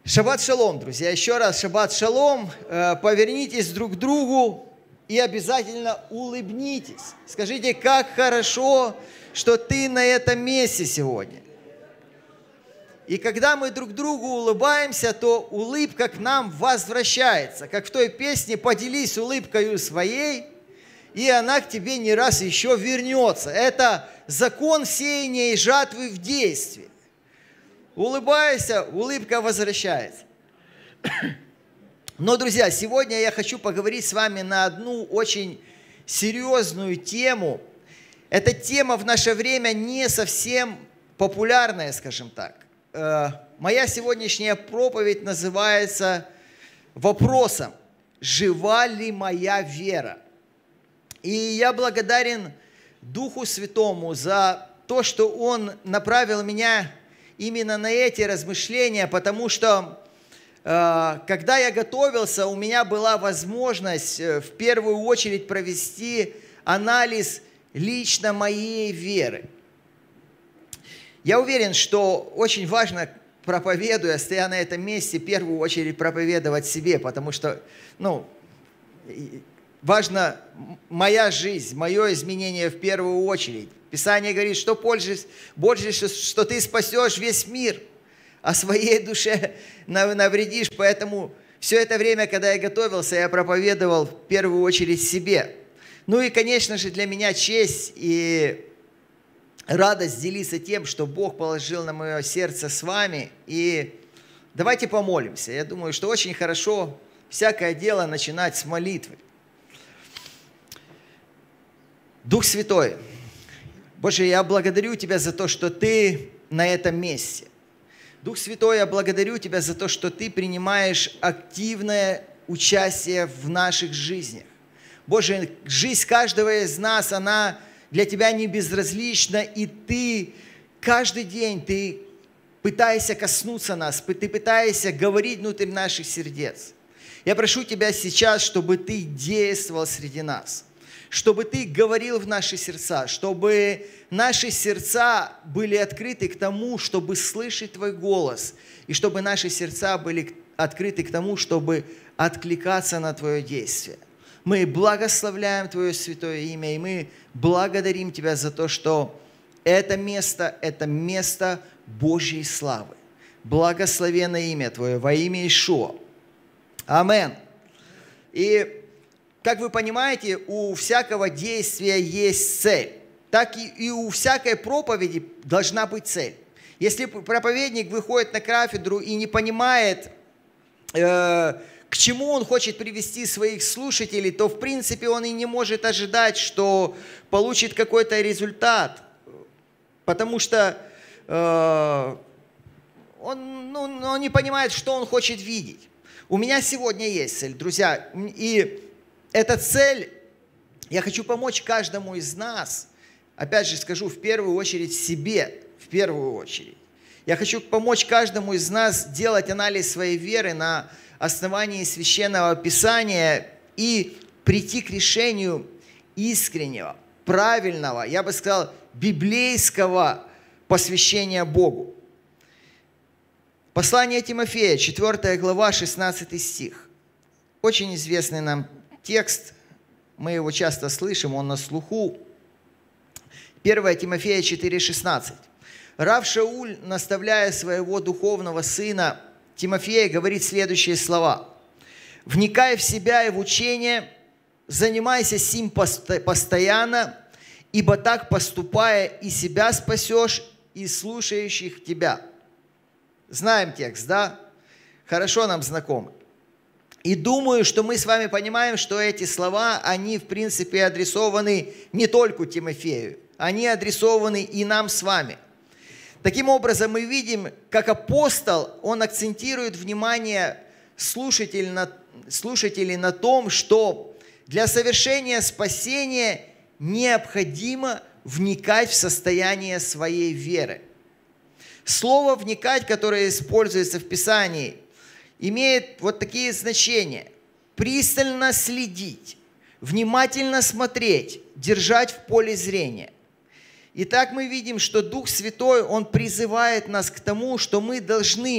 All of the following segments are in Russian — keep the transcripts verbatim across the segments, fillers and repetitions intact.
Шаббат шалом, друзья. Еще раз шаббат шалом. Повернитесь друг к другу и обязательно улыбнитесь. Скажите, как хорошо, что ты на этом месте сегодня. И когда мы друг другу улыбаемся, то улыбка к нам возвращается. Как в той песне «Поделись улыбкою своей», и она к тебе не раз еще вернется. Это закон сеяния и жатвы в действии. Улыбайся, улыбка возвращается. Но, друзья, сегодня я хочу поговорить с вами на одну очень серьезную тему. Эта тема в наше время не совсем популярная, скажем так. Моя сегодняшняя проповедь называется вопросом: «Жива ли моя вера?» И я благодарен Духу Святому за то, что Он направил меня именно на эти размышления, потому что, э, когда я готовился, у меня была возможность э, в первую очередь провести анализ лично моей веры. Я уверен, что очень важно, проповедуя, стоя на этом месте, в первую очередь проповедовать себе, потому что, ну, важна моя жизнь, мое изменение в первую очередь. Писание говорит, что больше, больше, что ты спасешь весь мир, а своей душе навредишь. Поэтому все это время, когда я готовился, я проповедовал в первую очередь себе. Ну и, конечно же, для меня честь и радость делиться тем, что Бог положил на мое сердце с вами. И давайте помолимся. Я думаю, что очень хорошо всякое дело начинать с молитвы. Дух Святой, Боже, я благодарю Тебя за то, что Ты на этом месте. Дух Святой, я благодарю Тебя за то, что Ты принимаешь активное участие в наших жизнях. Боже, жизнь каждого из нас, она для Тебя не безразлична, и Ты каждый день, Ты пытаешься коснуться нас, Ты пытаешься говорить внутрь наших сердец. Я прошу Тебя сейчас, чтобы Ты действовал среди нас, чтобы Ты говорил в наши сердца, чтобы наши сердца были открыты к тому, чтобы слышать Твой голос, и чтобы наши сердца были открыты к тому, чтобы откликаться на Твое действие. Мы благословляем Твое святое имя, и мы благодарим Тебя за то, что это место, это место Божьей славы. Благословенное имя Твое во имя Иешуа. Амин. И как вы понимаете, у всякого действия есть цель. Так и у всякой проповеди должна быть цель. Если проповедник выходит на кафедру и не понимает, э, к чему он хочет привести своих слушателей, то в принципе он и не может ожидать, что получит какой-то результат. Потому что э, он, ну, он не понимает, что он хочет видеть. У меня сегодня есть цель, друзья. И эта цель, я хочу помочь каждому из нас, опять же скажу, в первую очередь себе, в первую очередь. Я хочу помочь каждому из нас делать анализ своей веры на основании Священного Писания и прийти к решению искреннего, правильного, я бы сказал, библейского посвящения Богу. Послание Тимофея, четвёртая глава, шестнадцатый стих. Очень известный нам текст, мы его часто слышим, он на слуху. первое Тимофея четыре шестнадцать. Рав Шауль, наставляя своего духовного сына Тимофея, говорит следующие слова. «Вникай в себя и в учение, занимайся сим постоянно, ибо так поступая и себя спасешь, и слушающих тебя». Знаем текст, да? Хорошо нам знакомы. И думаю, что мы с вами понимаем, что эти слова, они в принципе адресованы не только Тимофею, они адресованы и нам с вами. Таким образом, мы видим, как апостол, он акцентирует внимание слушателей на, слушателей на том, что для совершения спасения необходимо вникать в состояние своей веры. Слово «вникать», которое используется в Писании, имеет вот такие значения. Пристально следить, внимательно смотреть, держать в поле зрения. Итак, мы видим, что Дух Святой, Он призывает нас к тому, что мы должны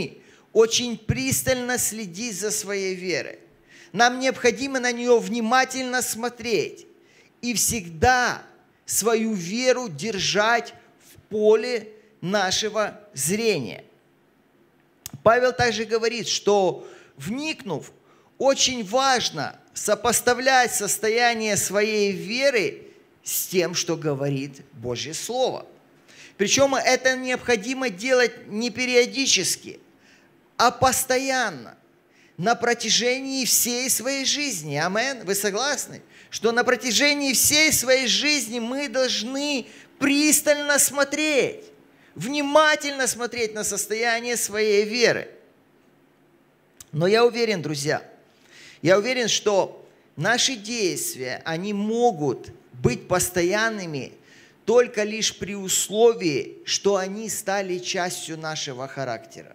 очень пристально следить за своей верой. Нам необходимо на нее внимательно смотреть и всегда свою веру держать в поле нашего зрения. Павел также говорит, что, вникнув, очень важно сопоставлять состояние своей веры с тем, что говорит Божье Слово. Причем это необходимо делать не периодически, а постоянно, на протяжении всей своей жизни. Амин. Вы согласны? Что на протяжении всей своей жизни мы должны пристально смотреть, внимательно смотреть на состояние своей веры. Но я уверен, друзья, я уверен, что наши действия, они могут быть постоянными только лишь при условии, что они стали частью нашего характера.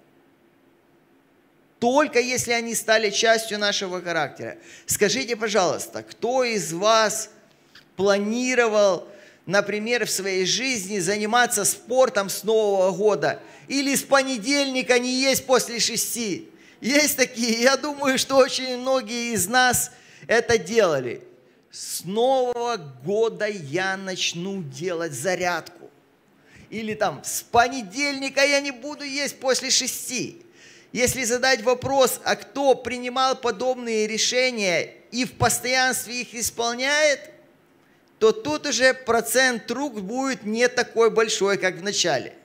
Только если они стали частью нашего характера. Скажите, пожалуйста, кто из вас планировал, например, в своей жизни заниматься спортом с Нового года или с понедельника не есть после шести? Есть такие? Я думаю, что очень многие из нас это делали. С Нового года я начну делать зарядку. Или там, с понедельника я не буду есть после шести. Если задать вопрос, а кто принимал подобные решения и в постоянстве их исполняет, то тут уже процент рук будет не такой большой, как в начале.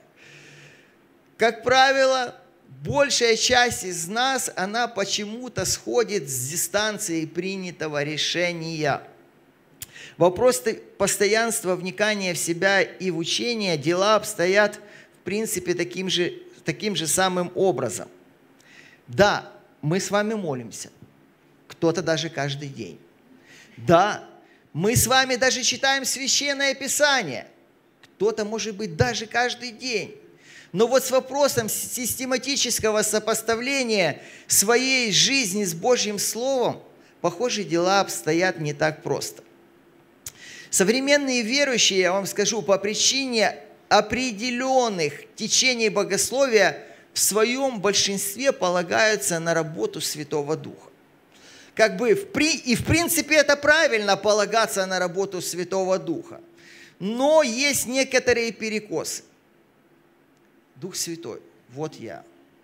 Как правило, большая часть из нас, она почему-то сходит с дистанции принятого решения. Вопрос постоянства, вникания в себя и в учение, дела обстоят, в принципе, таким же, таким же самым образом. Да, мы с вами молимся, кто-то даже каждый день. Да, мы с вами даже читаем Священное Писание, кто-то, может быть, даже каждый день. Но вот с вопросом систематического сопоставления своей жизни с Божьим Словом, похоже, дела обстоят не так просто. Современные верующие, я вам скажу, по причине определенных течений богословия в своем большинстве полагаются на работу Святого Духа. Как бы в при... И в принципе это правильно, полагаться на работу Святого Духа. Но есть некоторые перекосы. Дух Святой, вот я.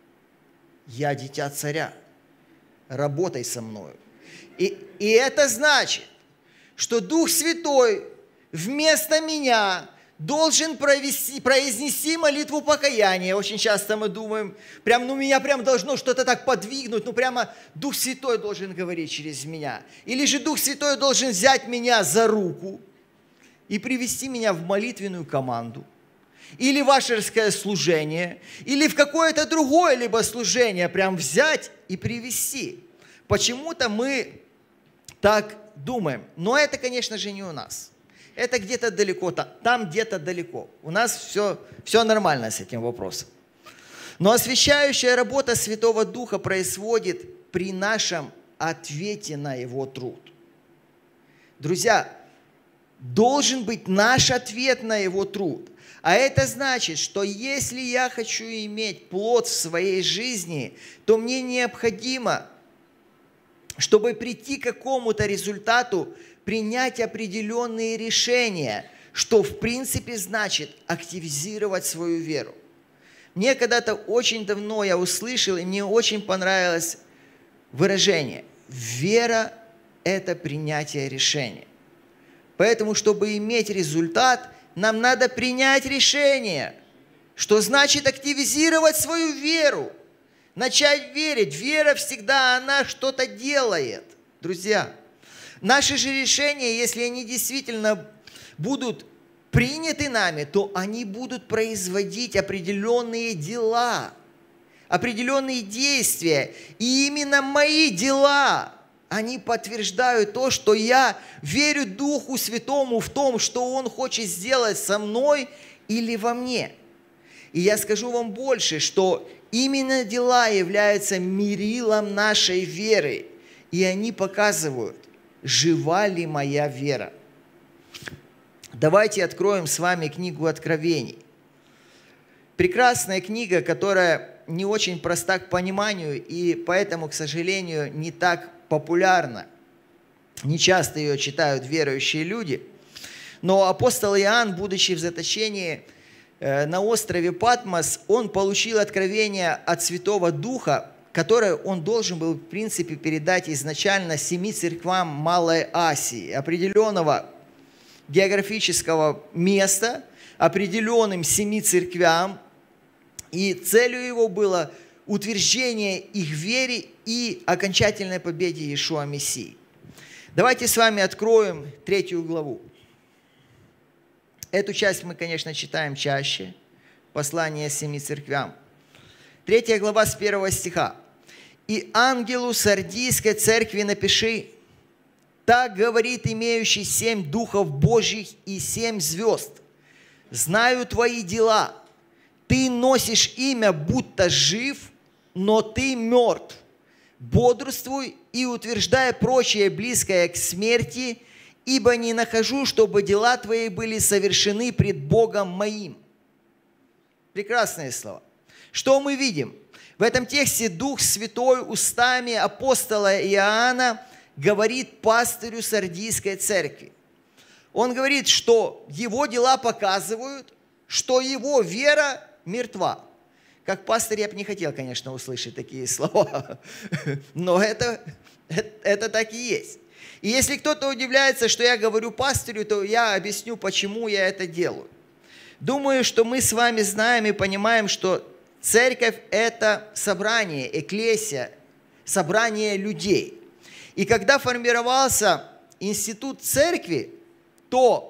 Я дитя царя. Работай со мною. И, и это значит, что Дух Святой вместо меня должен провести, произнести молитву покаяния. Очень часто мы думаем, прям, ну меня прям должно что-то так подвигнуть, ну прямо Дух Святой должен говорить через меня. Или же Дух Святой должен взять меня за руку и привести меня в молитвенную команду. Или в ашерское служение, или в какое-то другое либо служение прям взять и привести. Почему-то мы так думаем. Но это, конечно же, не у нас. Это где-то далеко, там где-то далеко. У нас все, все нормально с этим вопросом. Но освящающая работа Святого Духа происходит при нашем ответе на Его труд. Друзья, должен быть наш ответ на Его труд. А это значит, что если я хочу иметь плод в своей жизни, то мне необходимо, чтобы прийти к какому-то результату, принять определенные решения, что в принципе значит активизировать свою веру. Мне когда-то очень давно я услышал, и мне очень понравилось выражение: вера – это принятие решения. Поэтому, чтобы иметь результат, нам надо принять решение, что значит активизировать свою веру, начать верить. Вера всегда, она что-то делает. Друзья, наши же решения, если они действительно будут приняты нами, то они будут производить определенные дела, определенные действия. И именно мои дела, они подтверждают то, что я верю Духу Святому в том, что Он хочет сделать со мной или во мне. И я скажу вам больше, что именно дела являются мерилом нашей веры. И они показывают, жива ли моя вера. Давайте откроем с вами книгу Откровений. Прекрасная книга, которая не очень проста к пониманию, и поэтому, к сожалению, не так популярна. Не часто ее читают верующие люди. Но апостол Иоанн, будучи в заточении на острове Патмос, он получил откровение от Святого Духа, которое он должен был, в принципе, передать изначально семи церквам Малой Асии, определенного географического места, определенным семи церквям. И целью его было утверждение их вере и окончательной победе Иешуа Мессии. Давайте с вами откроем третью главу. Эту часть мы, конечно, читаем чаще. Послание семи церквям. Третья глава с первого стиха. «И ангелу Сардийской церкви напиши, так говорит имеющий семь духов Божьих и семь звезд. Знаю твои дела. Ты носишь имя, будто жив, но ты мертв. Бодрствуй и утверждай прочее, близкое к смерти, ибо не нахожу, чтобы дела твои были совершены пред Богом моим». Прекрасные слова. Что мы видим? В этом тексте Дух Святой устами апостола Иоанна говорит пастырю Сардийской церкви. Он говорит, что его дела показывают, что его вера мертва. Как пастырь я бы не хотел, конечно, услышать такие слова, но это, это, это так и есть. И если кто-то удивляется, что я говорю пастырю, то я объясню, почему я это делаю. Думаю, что мы с вами знаем и понимаем, что церковь – это собрание, экклесия, собрание людей. И когда формировался институт церкви, то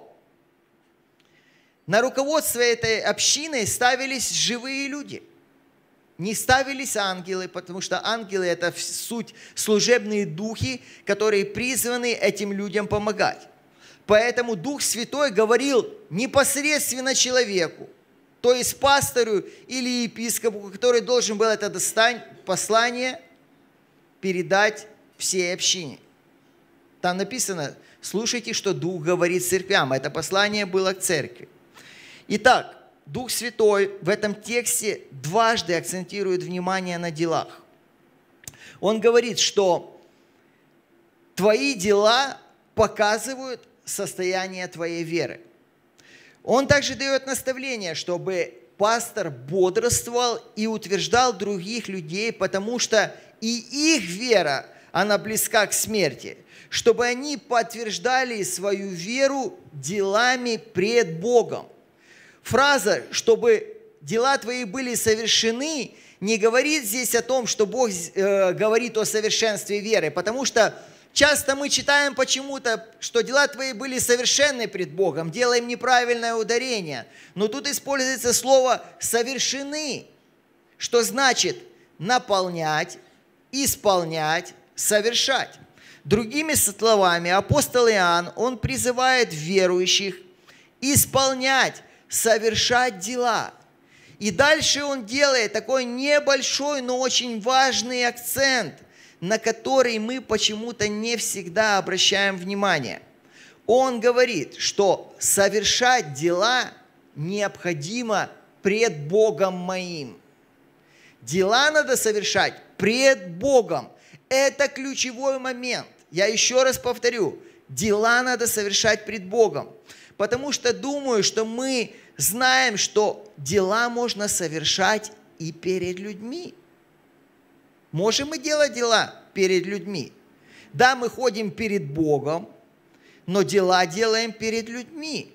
на руководство этой общиной ставились живые люди. Не ставились ангелы, потому что ангелы – это в суть служебные духи, которые призваны этим людям помогать. Поэтому Дух Святой говорил непосредственно человеку, то есть пастору или епископу, который должен был это достань, послание передать всей общине. Там написано: слушайте, что Дух говорит церквям. Это послание было к церкви. Итак, Дух Святой в этом тексте дважды акцентирует внимание на делах. Он говорит, что твои дела показывают состояние твоей веры. Он также дает наставление, чтобы пастор бодрствовал и утверждал других людей, потому что и их вера, она близка к смерти, чтобы они подтверждали свою веру делами пред Богом. Фраза «чтобы дела твои были совершены» не говорит здесь о том, что Бог э, говорит о совершенстве веры, потому что часто мы читаем почему-то, что дела твои были совершенны пред Богом, делаем неправильное ударение. Но тут используется слово «совершены», что значит наполнять, исполнять, совершать. Другими словами, апостол Иоанн, он призывает верующих исполнять, совершать дела. И дальше он делает такой небольшой, но очень важный акцент, на который мы почему-то не всегда обращаем внимание. Он говорит, что совершать дела необходимо пред Богом моим. Дела надо совершать пред Богом. Это ключевой момент. Я еще раз повторю, дела надо совершать пред Богом. Потому что думаю, что мы знаем, что дела можно совершать и перед людьми. Можем мы делать дела перед людьми? Да, мы ходим перед Богом, но дела делаем перед людьми.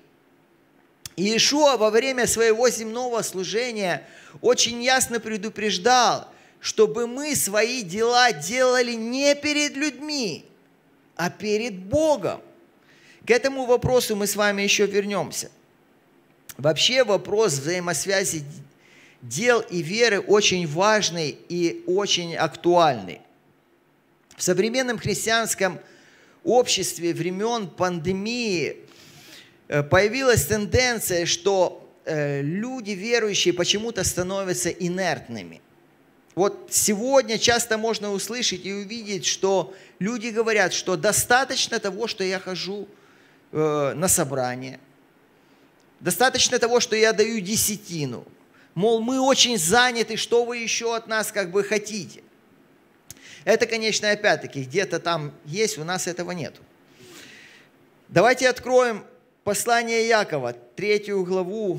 Иешуа во время своего земного служения очень ясно предупреждал, чтобы мы свои дела делали не перед людьми, а перед Богом. К этому вопросу мы с вами еще вернемся. Вообще вопрос взаимосвязи дел и веры очень важный и очень актуальный. В современном христианском обществе времен пандемии появилась тенденция, что люди верующие почему-то становятся инертными. Вот сегодня часто можно услышать и увидеть, что люди говорят, что достаточно того, что я хожу на собрание, достаточно того, что я даю десятину, Мол, мы очень заняты, что вы еще от нас как бы хотите? Это, конечно, опять-таки, где-то там есть, у нас этого нету. Давайте откроем послание Якова, третью главу.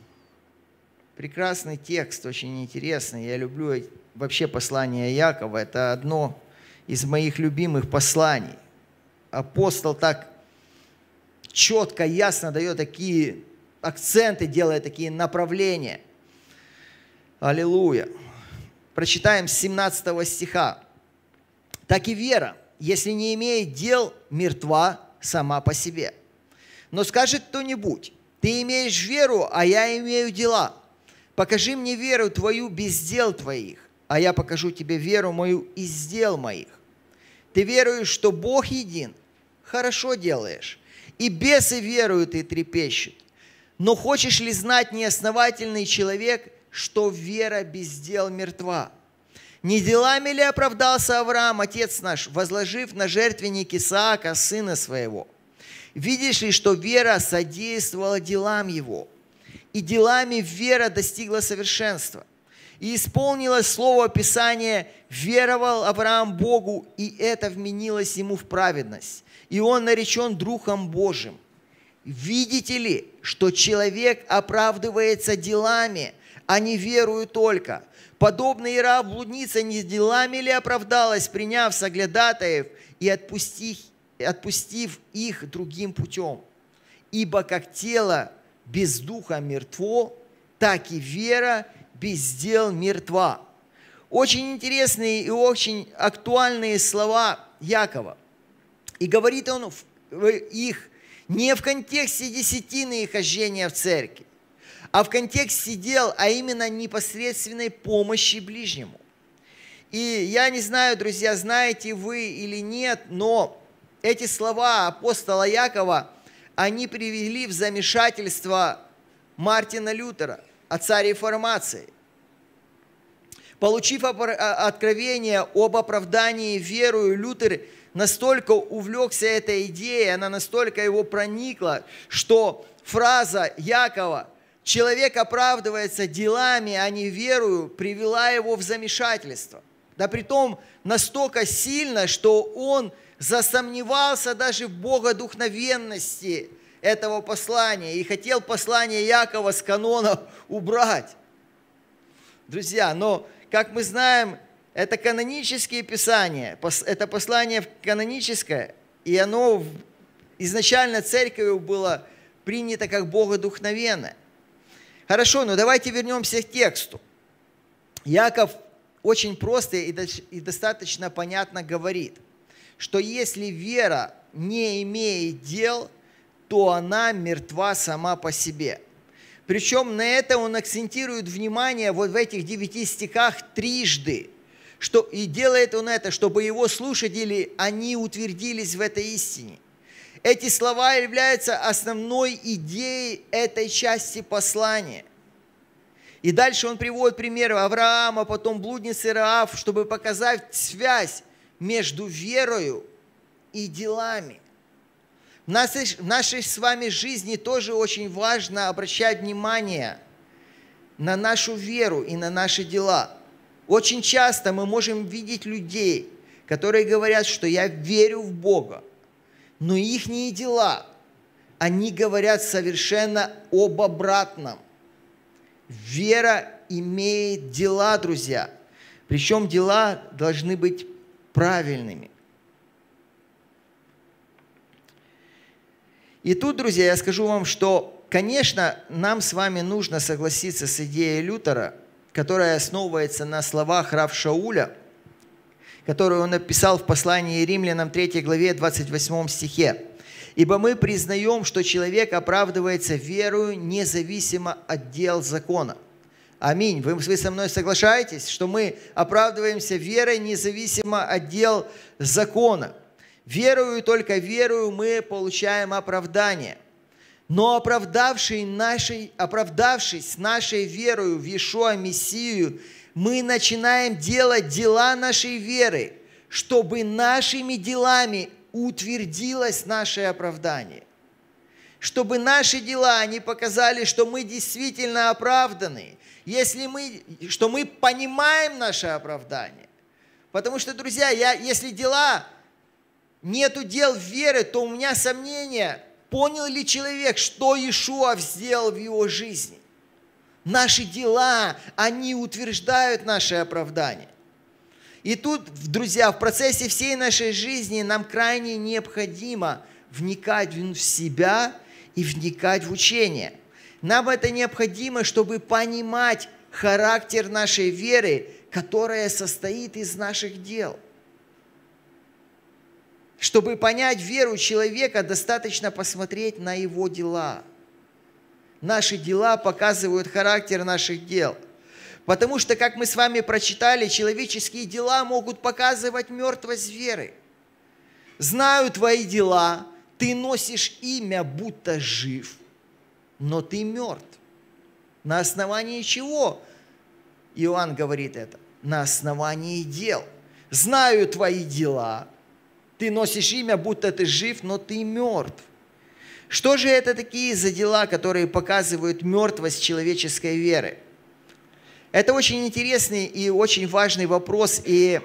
Прекрасный текст, очень интересный. Я люблю вообще послание Якова. Это одно из моих любимых посланий. Апостол так четко, ясно дает такие акценты, делает такие направления. Аллилуйя. Прочитаем с семнадцатого стиха. «Так и вера, если не имеет дел, мертва сама по себе. Но скажет кто-нибудь: ты имеешь веру, а я имею дела. Покажи мне веру твою без дел твоих, а я покажу тебе веру мою из дел моих. Ты веруешь, что Бог един? Хорошо делаешь. И бесы веруют и трепещут. Но хочешь ли знать, неосновательный человек, что вера без дел мертва? Не делами ли оправдался Авраам, отец наш, возложив на жертвенник Исаака, сына своего? Видишь ли, что вера содействовала делам его, и делами вера достигла совершенства? И исполнилось слово Писания: веровал Авраам Богу, и это вменилось ему в праведность, и он наречен Духом Божиим. Видите ли, что человек оправдывается делами, а не верою только? Подобно Ирав блудница не делами ли оправдалась, приняв соглядатаев и отпустив, отпустив их другим путем? Ибо как тело без духа мертво, так и вера без дел мертва». Очень интересные и очень актуальные слова Якова. И говорит он их не в контексте десятины и хождения в церкви, а в контексте дел, а именно непосредственной помощи ближнему. И я не знаю, друзья, знаете вы или нет, но эти слова апостола Якова, они привели в замешательство Мартина Лютера, отца реформации. Получив откровение об оправдании верою, Лютер настолько увлекся этой идеей, она настолько его проникла, что фраза Якова «человек оправдывается делами, а не верою» привела его в замешательство. Да притом настолько сильно, что он засомневался даже в богодухновенности этого послания и хотел послание Якова с канона убрать. Друзья, но, как мы знаем, это канонические писания, это послание каноническое, и оно изначально церковью было принято как богодухновенное. Хорошо, но давайте вернемся к тексту. Яков очень просто и достаточно понятно говорит, что если вера не имеет дел, то она мертва сама по себе. Причем на это он акцентирует внимание вот в этих девяти стихах трижды. Что, и делает он это, чтобы его слушатели, они утвердились в этой истине. Эти слова являются основной идеей этой части послания. И дальше он приводит примеры Авраама, потом блудницы Раав, чтобы показать связь между верою и делами. В нашей, в нашей с вами жизни тоже очень важно обращать внимание на нашу веру и на наши дела. Очень часто мы можем видеть людей, которые говорят, что я верю в Бога, но их дела, они говорят совершенно об обратном. Вера имеет дела, друзья. Причем дела должны быть правильными. И тут, друзья, я скажу вам, что, конечно, нам с вами нужно согласиться с идеей Лютера, которая основывается на словах Рав Шауля, которую он написал в послании Римлянам третьей главе двадцать восьмом стихе. «Ибо мы признаем, что человек оправдывается верою независимо от дел закона». Аминь. Вы, вы со мной соглашаетесь, что мы оправдываемся верой независимо от дел закона? Верою, только верою мы получаем оправдание. Но оправдавший нашей, оправдавшись нашей верою в Иешуа Мессию, мы начинаем делать дела нашей веры, чтобы нашими делами утвердилось наше оправдание. чтобы наши дела не показали, что мы действительно оправданы, если мы, что мы понимаем наше оправдание. Потому что, друзья, я, если дела, нету дел веры, то у меня сомнения, понял ли человек, что Иешуа сделал в его жизни. Наши дела, они утверждают наше оправдание. И тут, друзья, в процессе всей нашей жизни нам крайне необходимо вникать в себя и вникать в учение. Нам это необходимо, чтобы понимать характер нашей веры, которая состоит из наших дел. Чтобы понять веру человека, достаточно посмотреть на его дела. Наши дела показывают характер наших дел. Потому что, как мы с вами прочитали, человеческие дела могут показывать мертвость веры. Знаю твои дела, ты носишь имя, будто жив, но ты мертв. На основании чего Иоанн говорит это? На основании дел. Знаю твои дела, ты носишь имя, будто ты жив, но ты мертв. Что же это такие за дела, которые показывают мертвость человеческой веры? Это очень интересный и очень важный вопрос, и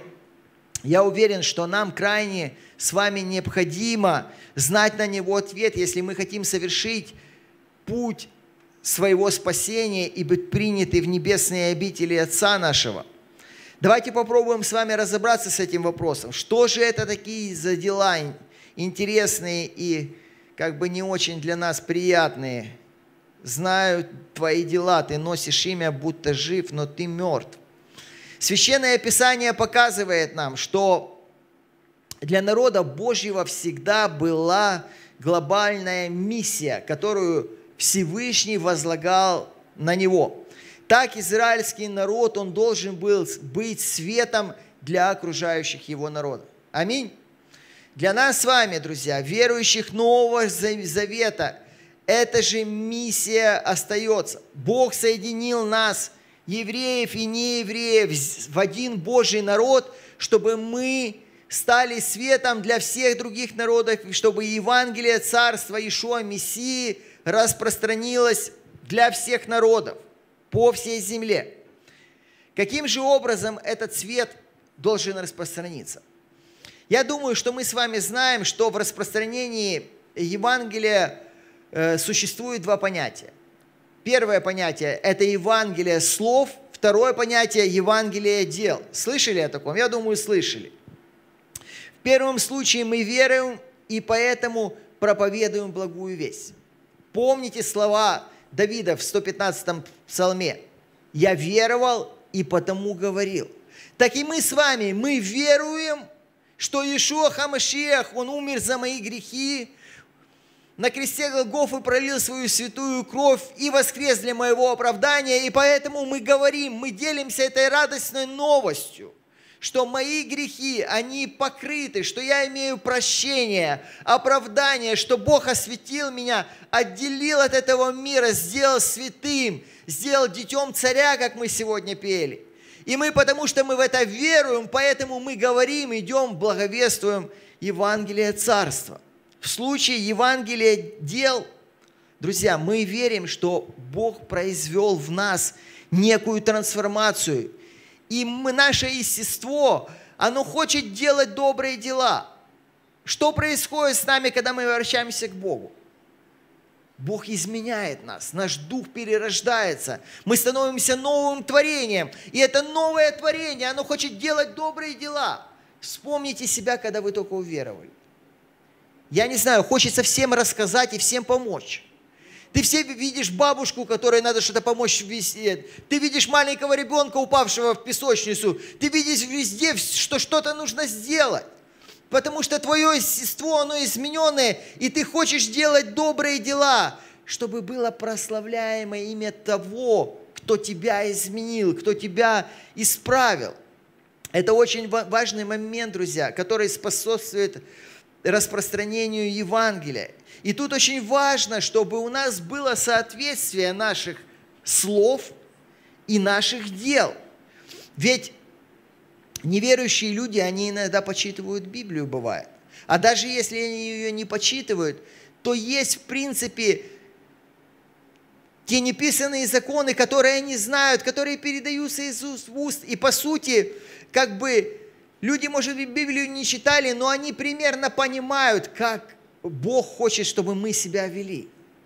я уверен, что нам крайне с вами необходимо знать на него ответ, если мы хотим совершить путь своего спасения и быть приняты в небесные обители Отца нашего. Давайте попробуем с вами разобраться с этим вопросом. Что же это такие за дела интересные и как бы не очень для нас приятные? Знаю твои дела, ты носишь имя, будто жив, но ты мертв. Священное Писание показывает нам, что для народа Божьего всегда была глобальная миссия, которую Всевышний возлагал на него. Так израильский народ, он должен был быть светом для окружающих его народов. Аминь. Для нас с вами, друзья, верующих Нового Завета, эта же миссия остается. Бог соединил нас, евреев и неевреев, в один Божий народ, чтобы мы стали светом для всех других народов, чтобы Евангелие Царства Иешуа Мессии распространилось для всех народов по всей земле. Каким же образом этот свет должен распространиться? Я думаю, что мы с вами знаем, что в распространении Евангелия э, существует два понятия. Первое понятие – это Евангелие слов, второе понятие – Евангелие дел. Слышали о таком? Я думаю, слышали. В первом случае мы веруем и поэтому проповедуем благую весть. Помните слова Давида в сто пятнадцатом псалме: «Я веровал и потому говорил». Так и мы с вами, мы веруем, что Иешуа ха-Машиах, Он умер за мои грехи, на кресте Голгофы пролил свою святую кровь и воскрес для моего оправдания, и поэтому мы говорим, мы делимся этой радостной новостью, что мои грехи, они покрыты, что я имею прощение, оправдание, что Бог осветил меня, отделил от этого мира, сделал святым, сделал детем царя, как мы сегодня пели. И мы, потому что мы в это веруем, поэтому мы говорим, идем, благовествуем Евангелие Царства. В случае Евангелия дел, друзья, мы верим, что Бог произвел в нас некую трансформацию. И мы, наше естество, оно хочет делать добрые дела. Что происходит с нами, когда мы обращаемся к Богу? Бог изменяет нас, наш дух перерождается, мы становимся новым творением. И это новое творение, оно хочет делать добрые дела. Вспомните себя, когда вы только уверовали. Я не знаю, хочется всем рассказать и всем помочь. Ты все видишь бабушку, которой надо что-то помочь везде. Ты видишь маленького ребенка, упавшего в песочницу. Ты видишь везде, что что-то нужно сделать. Потому что твое естество, оно измененное, и ты хочешь делать добрые дела, чтобы было прославляемо имя того, кто тебя изменил, кто тебя исправил. Это очень важный момент, друзья, который способствует распространению Евангелия. И тут очень важно, чтобы у нас было соответствие наших слов и наших дел. Ведь неверующие люди, они иногда почитывают Библию, бывает. А даже если они ее не почитывают, то есть, в принципе, те неписанные законы, которые они знают, которые передаются из уст в уст. И по сути, как бы люди, может быть, Библию не читали, но они примерно понимают, как Бог хочет, чтобы мы себя вели.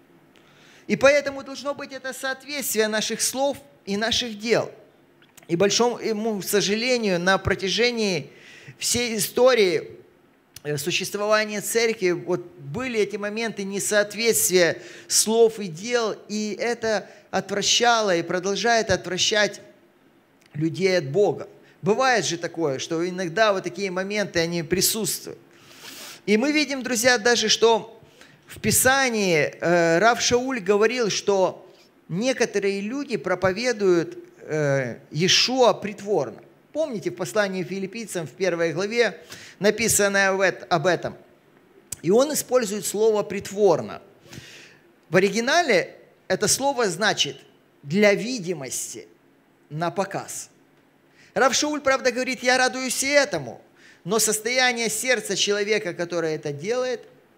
И поэтому должно быть это соответствие наших слов и наших дел. И большому сожалению, на протяжении всей истории существования церкви вот были эти моменты несоответствия слов и дел, и это отвращало и продолжает отвращать людей от Бога. Бывает же такое, что иногда вот такие моменты, они присутствуют. И мы видим, друзья, даже что в Писании э, Рав Шауль говорил, что некоторые люди проповедуют э, Иешуа притворно. Помните, в послании филиппийцам в первой главе написано об этом. И он использует слово «притворно». В оригинале это слово значит «для видимости», «на показ». Рав Шауль, правда, говорит, я радуюсь и этому, но состояние сердца человека, который это делает,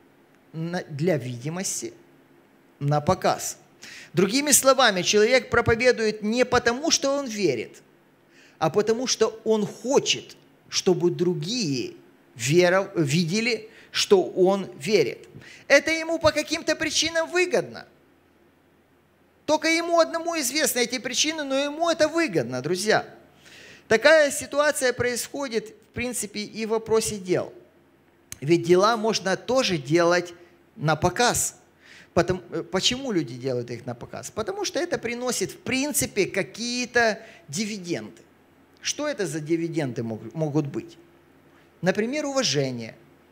для видимости, на показ. Другими словами, человек проповедует не потому, что он верит, а потому что он хочет, чтобы другие веров, видели, что он верит. Это ему по каким-то причинам выгодно. Только ему одному известны эти причины, но ему это выгодно, друзья. Такая ситуация происходит, в принципе, и в вопросе дел. Ведь дела можно тоже делать на показ. Потому, почему люди делают их на показ? Потому что это приносит, в принципе, какие-то дивиденды. Что это за дивиденды могут быть? Например, уважение,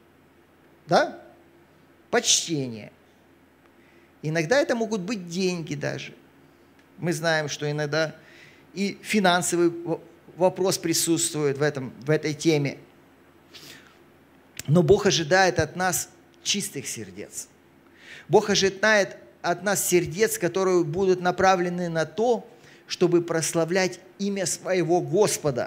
да? Почтение. Иногда это могут быть деньги даже. Мы знаем, что иногда и финансовый вопрос присутствует в, этом, в этой теме. Но Бог ожидает от нас чистых сердец. Бог ожидает от нас сердец, которые будут направлены на то, чтобы прославлять имя своего Господа.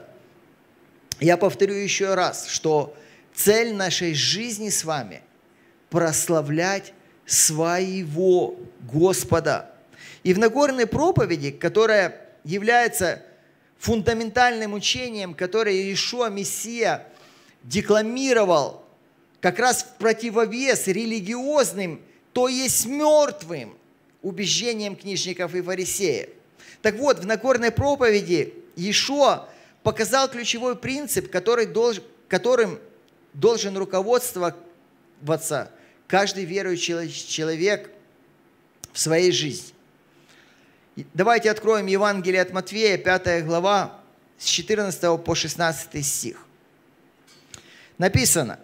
Я повторю еще раз, что цель нашей жизни с вами – прославлять своего Господа. И в Нагорной проповеди, которая является фундаментальным учением, которое Иешуа Мессия декламировал как раз в противовес религиозным, то есть мертвым убеждениям книжников и фарисеев. Так вот, в Нагорной проповеди Иешуа показал ключевой принцип, который долж, которым должен руководствоваться каждый верующий человек в своей жизни. Давайте откроем Евангелие от Матфея, пятая глава, с четырнадцатого по шестнадцатый стих. Написано,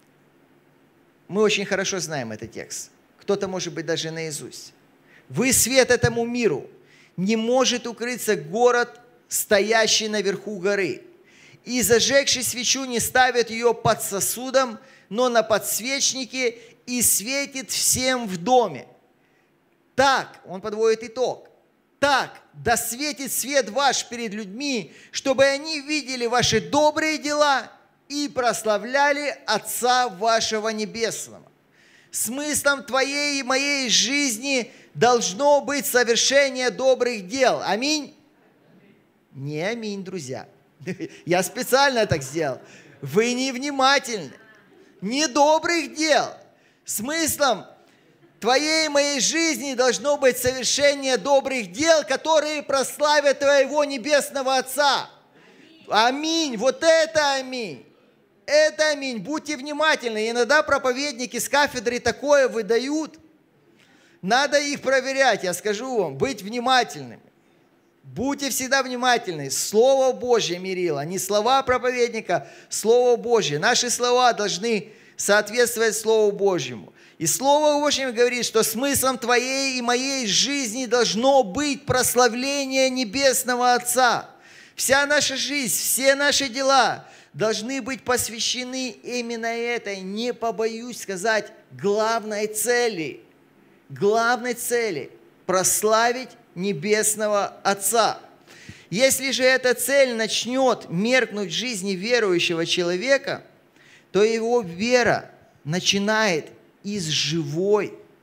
мы очень хорошо знаем этот текст, кто-то, может быть, даже наизусть. «Вы свет этому миру, не может укрыться город, стоящий наверху горы. И, зажегши свечу, не ставят ее под сосудом, но на подсвечнике, и светит всем в доме. Так, он подводит итог, так, да светит свет ваш перед людьми, чтобы они видели ваши добрые дела и прославляли Отца вашего Небесного». Смыслом твоей и моей жизни должно быть совершение добрых дел. Аминь? Не аминь, друзья. Я специально так сделал. Вы невнимательны. Не добрых дел. Смыслом твоей и моей жизни должно быть совершение добрых дел, которые прославят твоего Небесного Отца. Аминь. Вот это аминь. Это аминь. Будьте внимательны. Иногда проповедники с кафедры такое выдают. Надо их проверять, я скажу вам. Быть внимательными. Будьте всегда внимательны. Слово Божье мерило. Не слова проповедника, Слово Божье. Наши слова должны соответствовать Слову Божьему. И Слово Божье говорит, что смыслом твоей и моей жизни должно быть прославление Небесного Отца. Вся наша жизнь, все наши дела должны быть посвящены именно этой, не побоюсь сказать, главной цели. Главной цели – прославить Небесного Отца. Если же эта цель начнет меркнуть в жизни верующего человека, то его вера начинает из живой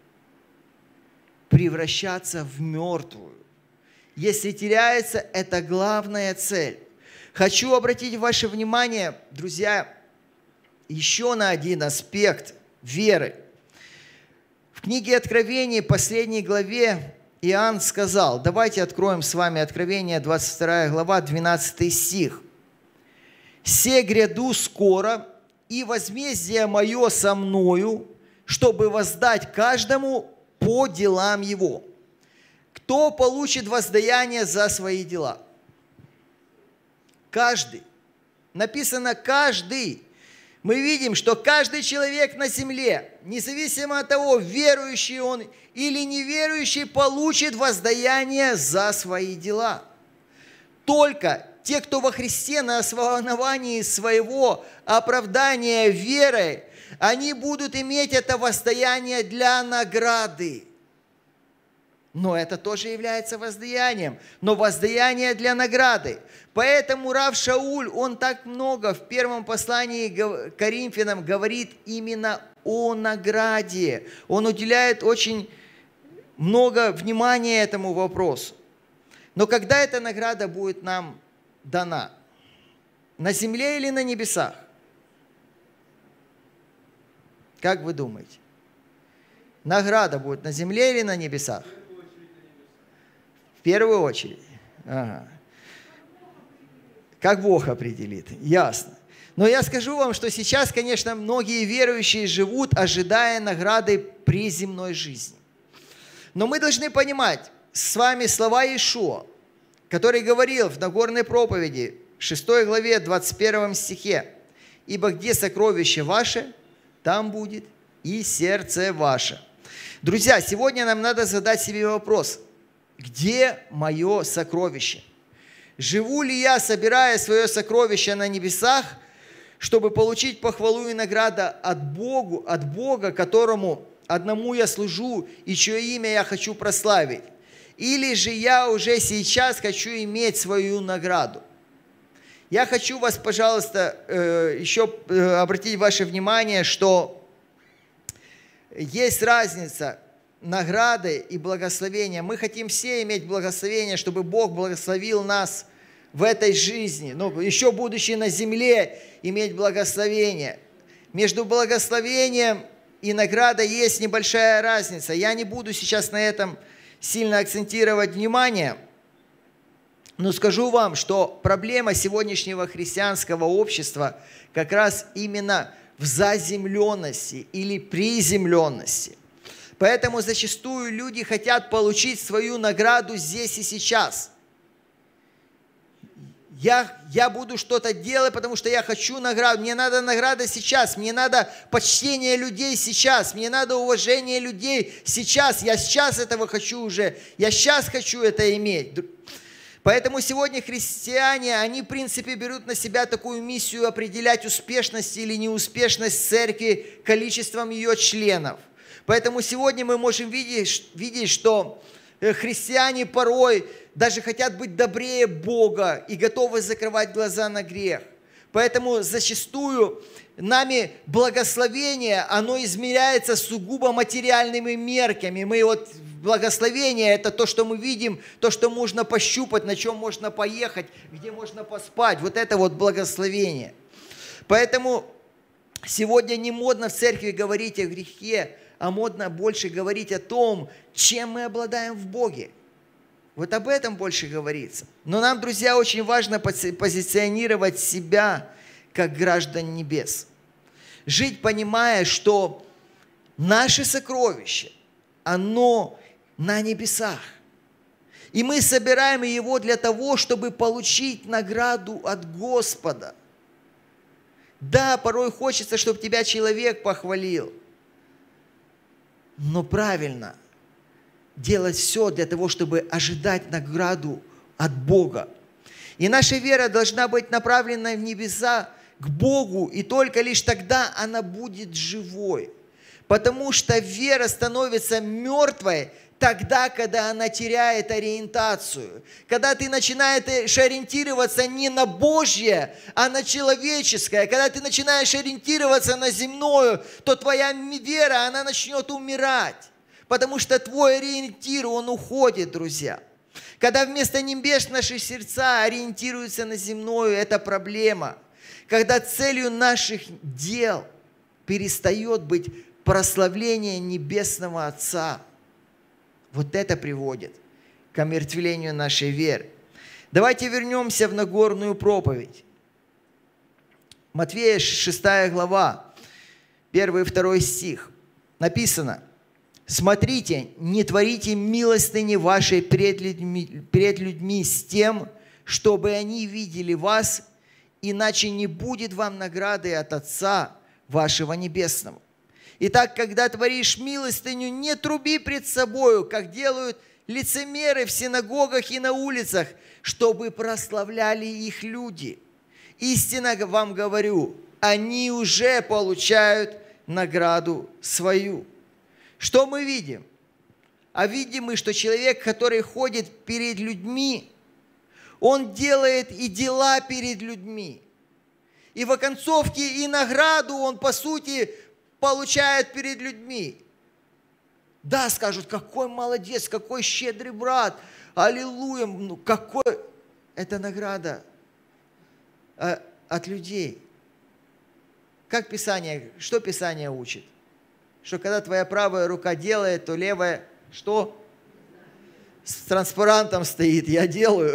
превращаться в мертвую. Если теряется, это главная цель. Хочу обратить ваше внимание, друзья, еще на один аспект веры. В книге Откровения, последней главе, Иоанн сказал, давайте откроем с вами Откровение, двадцать вторая глава, двенадцатый стих. «Се гряду скоро, и возмездие мое со мною, чтобы воздать каждому по делам его. Кто получит воздаяние за свои дела?» Каждый. Написано «каждый». Мы видим, что каждый человек на земле, независимо от того, верующий он или неверующий, получит воздаяние за свои дела. Только те, кто во Христе на основании своего оправдания верой, они будут иметь это воздаяние для награды. Но это тоже является воздаянием, но воздаяние для награды. Поэтому Рав Шауль, он так много в первом послании к Коринфянам говорит именно о награде. Он уделяет очень много внимания этому вопросу. Но когда эта награда будет нам дана? На земле или на небесах? Как вы думаете? Награда будет на земле или на небесах? В первую очередь. Ага. Как Бог определит. Ясно. Но я скажу вам, что сейчас, конечно, многие верующие живут, ожидая награды при земной жизни. Но мы должны понимать с вами слова Иешуа, который говорил в Нагорной проповеди, шестой главе, двадцать первом стихе, «Ибо где сокровище ваше, там будет и сердце ваше». Друзья, сегодня нам надо задать себе вопрос, где мое сокровище? Живу ли я, собирая свое сокровище на небесах, чтобы получить похвалу и награду от Бога, от Бога, которому одному я служу и чье имя я хочу прославить? Или же я уже сейчас хочу иметь свою награду? Я хочу вас, пожалуйста, еще обратить ваше внимание, что есть разница награды и благословения. Мы хотим все иметь благословение, чтобы Бог благословил нас в этой жизни, но еще будучи на земле, иметь благословение. Между благословением и наградой есть небольшая разница. Я не буду сейчас на этом сильно акцентировать внимание, но скажу вам, что проблема сегодняшнего христианского общества как раз именно в заземленности или приземленности. Поэтому зачастую люди хотят получить свою награду здесь и сейчас. Я, я буду что-то делать, потому что я хочу награду. Мне надо награда сейчас, мне надо почтение людей сейчас, мне надо уважение людей сейчас. Я сейчас этого хочу уже, я сейчас хочу это иметь. Поэтому сегодня христиане, они в принципе берут на себя такую миссию определять успешность или неуспешность церкви количеством ее членов. Поэтому сегодня мы можем видеть, видеть, что христиане порой даже хотят быть добрее Бога и готовы закрывать глаза на грех. Поэтому зачастую нами благословение, оно измеряется сугубо материальными мерками. Мы вот, благословение – это то, что мы видим, то, что можно пощупать, на чем можно поехать, где можно поспать. Вот это вот благословение. Поэтому сегодня не модно в церкви говорить о грехе, а модно больше говорить о том, чем мы обладаем в Боге. Вот об этом больше говорится. Но нам, друзья, очень важно позиционировать себя как граждан небес. Жить, понимая, что наше сокровище, оно на небесах. И мы собираем его для того, чтобы получить награду от Господа. Да, порой хочется, чтобы тебя человек похвалил. Но правильно делать все для того, чтобы ожидать награду от Бога. И наша вера должна быть направлена в небеса к Богу, и только лишь тогда она будет живой. Потому что вера становится мертвой тогда, когда она теряет ориентацию. Когда ты начинаешь ориентироваться не на Божье, а на человеческое. Когда ты начинаешь ориентироваться на земное, то твоя вера, она начнет умирать. Потому что твой ориентир, он уходит, друзья. Когда вместо небес наши сердца ориентируются на земное, это проблема. Когда целью наших дел перестает быть прославление Небесного Отца. Вот это приводит к омертвлению нашей веры. Давайте вернемся в Нагорную проповедь. Матфея шестая глава, первый и второй стих. Написано: «Смотрите, не творите милостыни вашей пред людьми, пред людьми с тем, чтобы они видели вас, иначе не будет вам награды от Отца вашего Небесного. Итак, когда творишь милостыню, не труби пред собою, как делают лицемеры в синагогах и на улицах, чтобы прославляли их люди. Истинно вам говорю, они уже получают награду свою». Что мы видим? А видим мы, что человек, который ходит перед людьми, он делает и дела перед людьми. И в оконцовке и награду он, по сути, получает перед людьми. Да, скажут, какой молодец, какой щедрый брат, аллилуйя, ну какой... Это награда от людей. Как Писание, что Писание учит? Что когда твоя правая рука делает, то левая что? С транспарантом стоит, я делаю.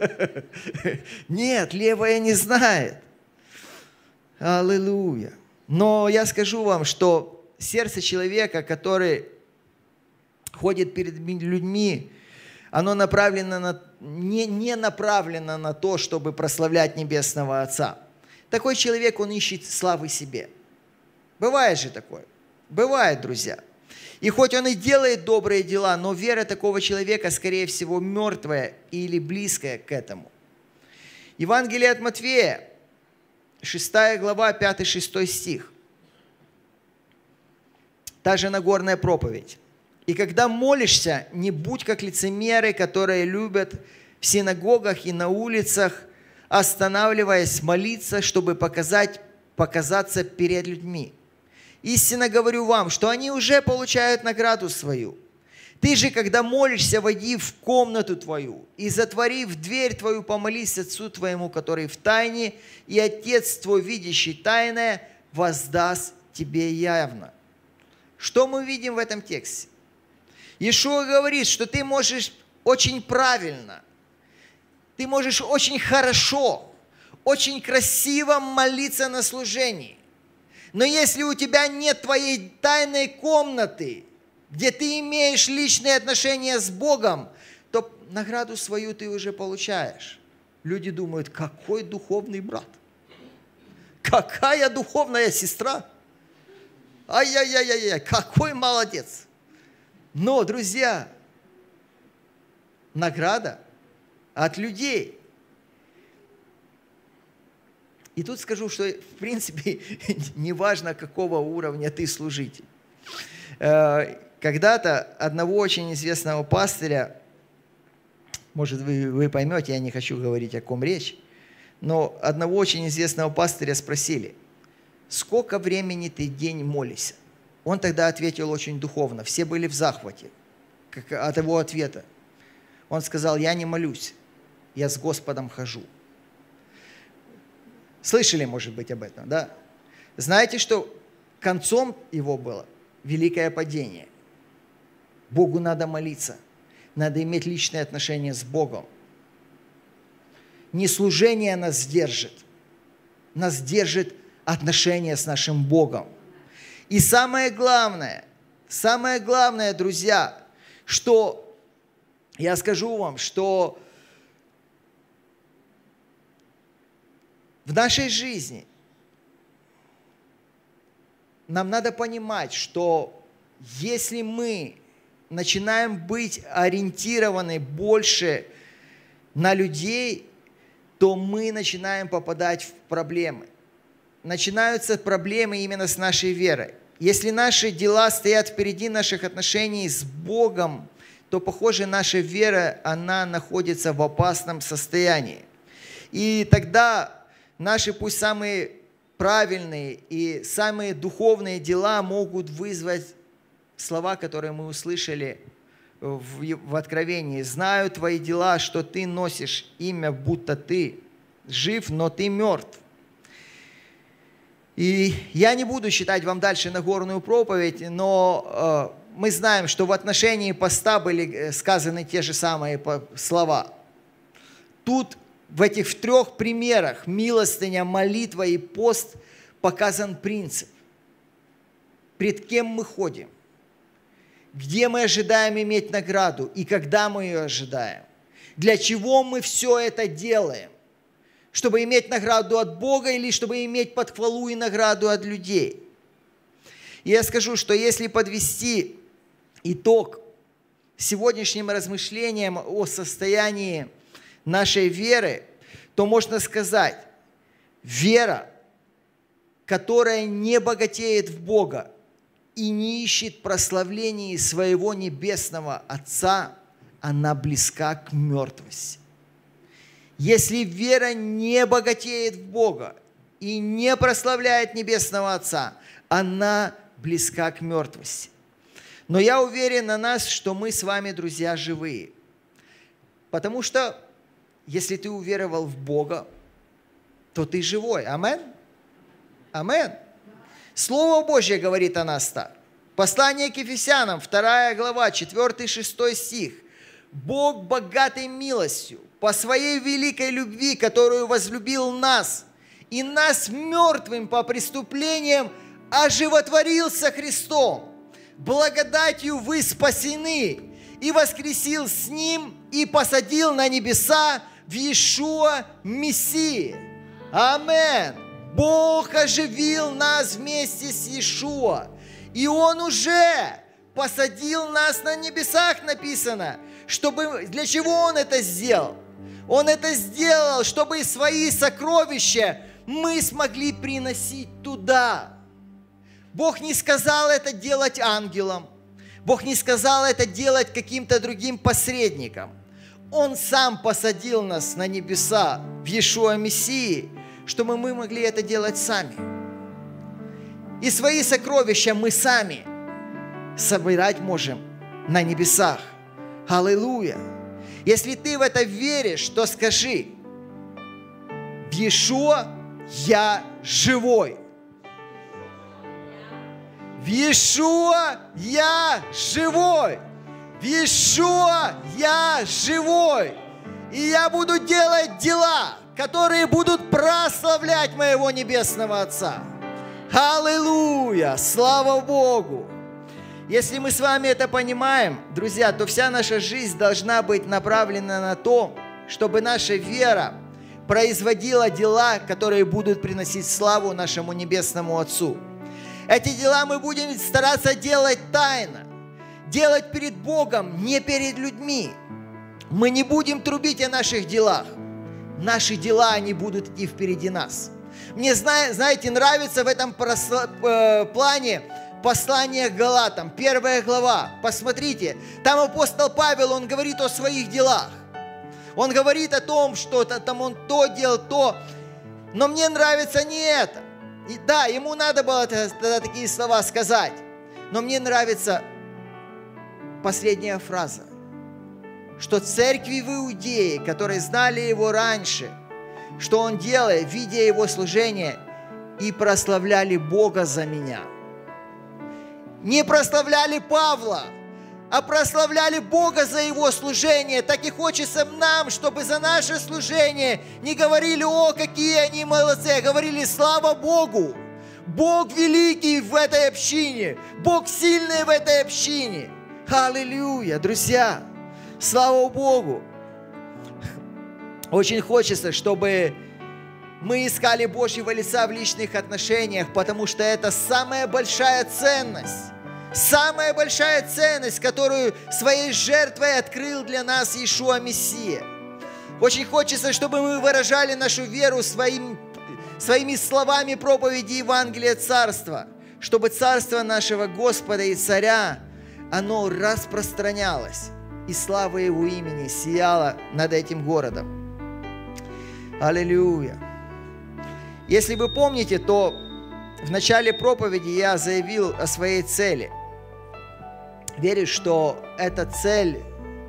Нет, левая не знает. Аллилуйя. Но я скажу вам, что сердце человека, который ходит перед людьми, оно направлено на, не, не направлено на то, чтобы прославлять Небесного Отца. Такой человек, он ищет славы себе. Бывает же такое. Бывает, друзья. И хоть он и делает добрые дела, но вера такого человека, скорее всего, мертвая или близкая к этому. Евангелие от Матфея, шестая глава, пятый-шестой стих. Та же Нагорная проповедь. «И когда молишься, не будь как лицемеры, которые любят в синагогах и на улицах, останавливаясь молиться, чтобы показать, показаться перед людьми. Истинно говорю вам, что они уже получают награду свою. Ты же, когда молишься, войди в комнату твою и, затворив дверь твою, помолись Отцу твоему, который в тайне, и Отец твой, видящий тайное, воздаст тебе явно». Что мы видим в этом тексте? Иешуа говорит, что ты можешь очень правильно, ты можешь очень хорошо, очень красиво молиться на служении. Но если у тебя нет твоей тайной комнаты, где ты имеешь личные отношения с Богом, то награду свою ты уже получаешь. Люди думают, какой духовный брат, какая духовная сестра, ай-яй-яй-яй, какой молодец. Но, друзья, награда от людей. И тут скажу, что в принципе неважно, какого уровня ты служитель. Когда-то одного очень известного пастыря, может вы, вы поймете, я не хочу говорить, о ком речь, но одного очень известного пастыря спросили: сколько времени ты в день молишься? Он тогда ответил очень духовно, все были в захвате от его ответа. Он сказал: я не молюсь, я с Господом хожу. Слышали, может быть, об этом, да? Знаете, что концом его было великое падение. Богу надо молиться, надо иметь личные отношения с Богом. Не служение нас держит, нас держит отношения с нашим Богом. И самое главное, самое главное, друзья, что я скажу вам, что в нашей жизни нам надо понимать, что если мы начинаем быть ориентированы больше на людей, то мы начинаем попадать в проблемы. Начинаются проблемы именно с нашей верой. Если наши дела стоят впереди наших отношений с Богом, то, похоже, наша вера, она находится в опасном состоянии. И тогда наши, пусть самые правильные и самые духовные дела могут вызвать слова, которые мы услышали в, в Откровении. «Знаю твои дела, что ты носишь имя, будто ты жив, но ты мертв». И я не буду читать вам дальше Нагорную проповедь, но э, мы знаем, что в отношении поста были сказаны те же самые слова. Тут в этих в трех примерах милостыня, молитва и пост показан принцип. Пред кем мы ходим, где мы ожидаем иметь награду и когда мы ее ожидаем. Для чего мы все это делаем? Чтобы иметь награду от Бога или чтобы иметь подхвалу и награду от людей? И я скажу, что если подвести итог сегодняшним размышлениям о состоянии нашей веры, то можно сказать, вера, которая не богатеет в Бога и не ищет прославления своего Небесного Отца, она близка к мертвости. Если вера не богатеет в Бога и не прославляет Небесного Отца, она близка к мертвости. Но я уверен на нас, что мы с вами, друзья, живые. Потому что, если ты уверовал в Бога, то ты живой. Амен? Амен. Слово Божье говорит о нас так. Послание к Ефесянам, вторая глава, четвёртый-шестой стих. «Бог богатой милостью, по своей великой любви, которую возлюбил нас, и нас мертвым по преступлениям оживотворился Христом. Благодатью вы спасены, и воскресил с Ним, и посадил на небеса в Иешуа Мессии». Амен. Бог оживил нас вместе с Иешуа, и Он уже посадил нас на небесах, написано. Чтобы, для чего Он это сделал? Он это сделал, чтобы свои сокровища мы смогли приносить туда. Бог не сказал это делать ангелам. Бог не сказал это делать каким-то другим посредникам. Он сам посадил нас на небеса в Иешуа Мессии, чтобы мы могли это делать сами. И свои сокровища мы сами собирать можем на небесах. Аллилуйя! Если ты в это веришь, то скажи: в Иешуа я живой. В Иешуа я живой. В Иешуа я живой. И я буду делать дела, которые будут прославлять моего Небесного Отца. Аллилуйя! Слава Богу! Если мы с вами это понимаем, друзья, то вся наша жизнь должна быть направлена на то, чтобы наша вера производила дела, которые будут приносить славу нашему Небесному Отцу. Эти дела мы будем стараться делать тайно, делать перед Богом, не перед людьми. Мы не будем трубить о наших делах. Наши дела, они будут идти впереди нас. Мне, знаете, нравится в этом плане послание к Галатам, первая глава. Посмотрите, там апостол Павел, он говорит о своих делах. Он говорит о том, что там он то делал, то. Но мне нравится не это. И да, ему надо было тогда такие слова сказать. Но мне нравится последняя фраза, что церкви в Иудее, которые знали его раньше, что он делает, видя его служение, и прославляли Бога за меня. Не прославляли Павла, а прославляли Бога за его служение. Так и хочется нам, чтобы за наше служение не говорили: о, какие они молодцы, а говорили: слава Богу! Бог великий в этой общине, Бог сильный в этой общине. Аллилуйя, друзья! Слава Богу! Очень хочется, чтобы мы искали Божьего лица в личных отношениях, потому что это самая большая ценность. Самая большая ценность, которую своей жертвой открыл для нас Иешуа Мессия. Очень хочется, чтобы мы выражали нашу веру своим, своими словами проповеди Евангелия Царства, чтобы Царство нашего Господа и Царя, оно распространялось, и слава Его имени сияла над этим городом. Аллилуйя! Если вы помните, то в начале проповеди я заявил о своей цели. верю, что это цель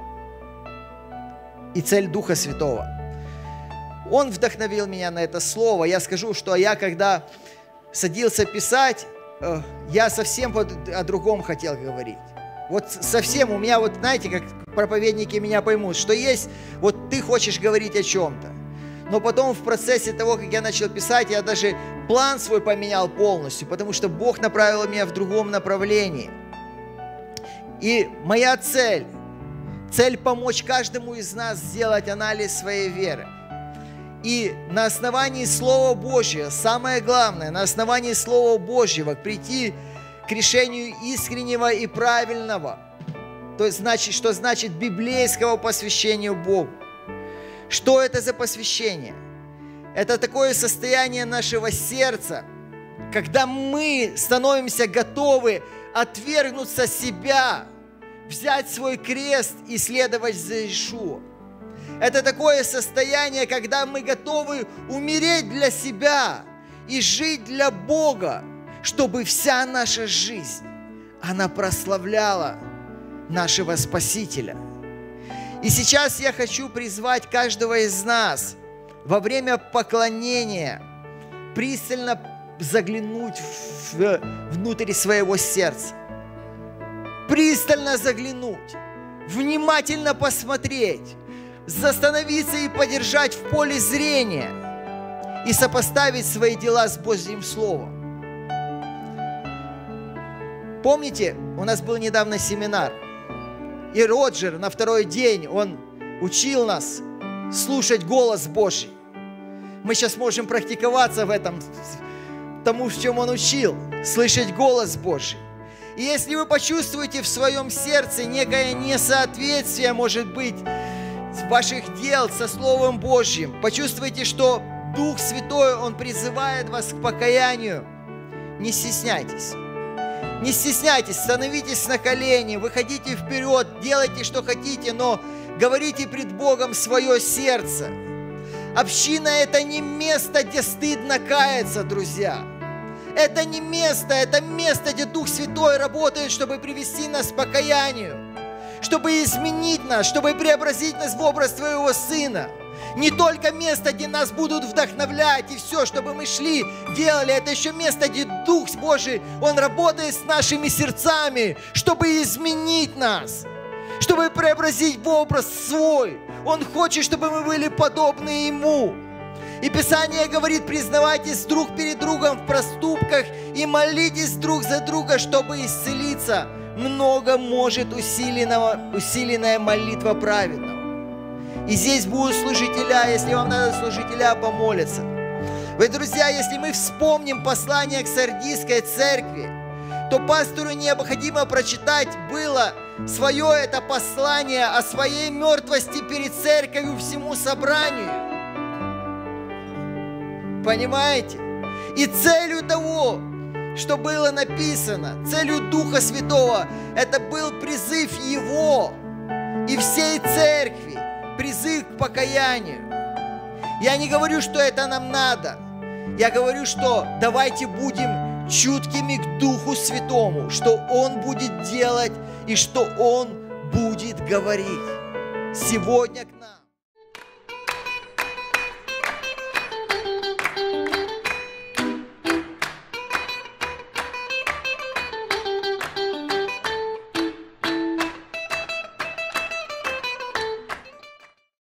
и цель Духа Святого. Он вдохновил меня на это слово. Я скажу, что я, когда садился писать, я совсем о другом хотел говорить. Вот совсем у меня, вот знаете, как проповедники меня поймут, что есть, вот ты хочешь говорить о чем-то. Но потом в процессе того, как я начал писать, я даже план свой поменял полностью, потому что Бог направил меня в другом направлении. И моя цель, цель помочь каждому из нас сделать анализ своей веры. И на основании Слова Божьего, самое главное, на основании Слова Божьего прийти к решению искреннего и правильного. То есть, значит, что значит библейского посвящения Богу. Что это за посвящение? Это такое состояние нашего сердца, когда мы становимся готовы отвергнуться себя, взять свой крест и следовать за Иешуа. Это такое состояние, когда мы готовы умереть для себя и жить для Бога, чтобы вся наша жизнь, она прославляла нашего Спасителя. И сейчас я хочу призвать каждого из нас во время поклонения пристально заглянуть в, внутрь своего сердца. Пристально заглянуть, внимательно посмотреть, застановиться и подержать в поле зрения и сопоставить свои дела с Божьим Словом. Помните, у нас был недавно семинар, и Роджер на второй день, он учил нас слушать голос Божий. Мы сейчас можем практиковаться в этом, тому, в чем он учил, слышать голос Божий. И если вы почувствуете в своем сердце некое несоответствие, может быть, ваших дел со Словом Божьим, почувствуйте, что Дух Святой, Он призывает вас к покаянию, не стесняйтесь. Не стесняйтесь, становитесь на колени, выходите вперед, делайте, что хотите, но говорите пред Богом свое сердце. Община – это не место, где стыдно каяться, друзья. Это не место, это место, где Дух Святой работает, чтобы привести нас к покаянию, чтобы изменить нас, чтобы преобразить нас в образ Твоего Сына. Не только место, где нас будут вдохновлять и все, чтобы мы шли, делали. Это еще место, где Дух Божий, Он работает с нашими сердцами, чтобы изменить нас, чтобы преобразить в образ Свой. Он хочет, чтобы мы были подобны Ему. И Писание говорит: признавайтесь друг перед другом в проступках и молитесь друг за друга, чтобы исцелиться. Много может усиленного, усиленная молитва праведного. И здесь будут служителя, если вам надо служителя, помолиться. Вы, друзья, если мы вспомним послание к Сардийской церкви, то пастору необходимо прочитать было свое это послание о своей мертвости перед церковью всему собранию. Понимаете? И целью того, что было написано, целью Духа Святого, это был призыв Его и всей церкви, призыв к покаянию. Я не говорю, что это нам надо. Я говорю, что давайте будем чуткими к Духу Святому, что Он будет делать и что Он будет говорить. Сегодня